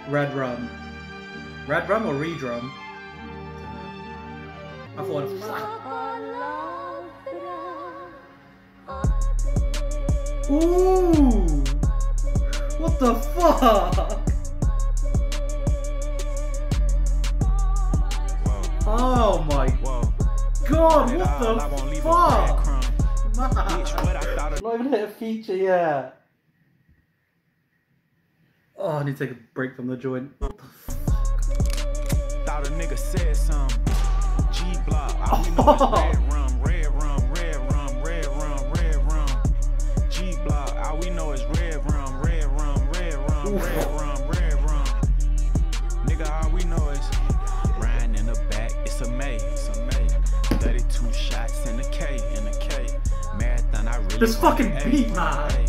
Red rum. Red rum or redrum? I thought it was... Ooh! What the fuck? Oh my god, what the fuck? Man, not even hit a feature yet. Oh, I need to take a break from the joint. What the fuck? Thought a nigga said something. G-Block, all we know is red rum, red rum, red rum, red rum, red rum. G-Block, all we know is red rum, red rum, red rum, red rum, red rum. Nigga, all we know is riding in the back, it's a May, it's a May. 32 shots in the K, in the K. Marathon, I really this fucking beat, man.